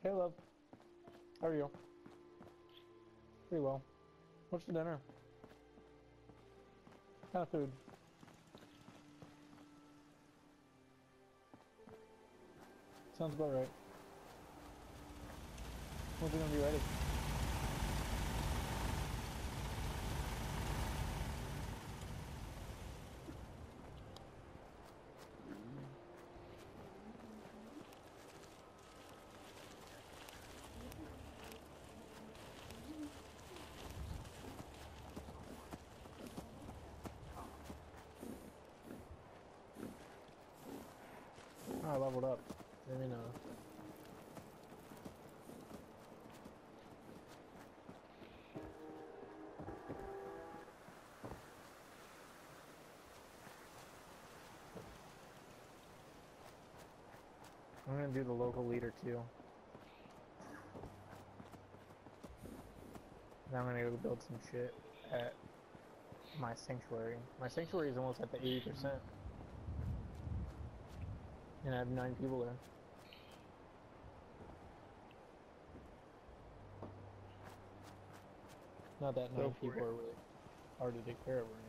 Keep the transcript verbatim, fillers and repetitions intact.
Hey, love. How are you? Pretty well. What's for dinner? What kind of food? Sounds about right. When's it gonna be ready? Oh, I leveled up. Let me know. I'm gonna do the local leader too. Then I'm gonna go build some shit at my sanctuary. My sanctuary is almost at the eighty percent. And I have nine people there. Not that Go nine for people it. are really hard to take care of or anything.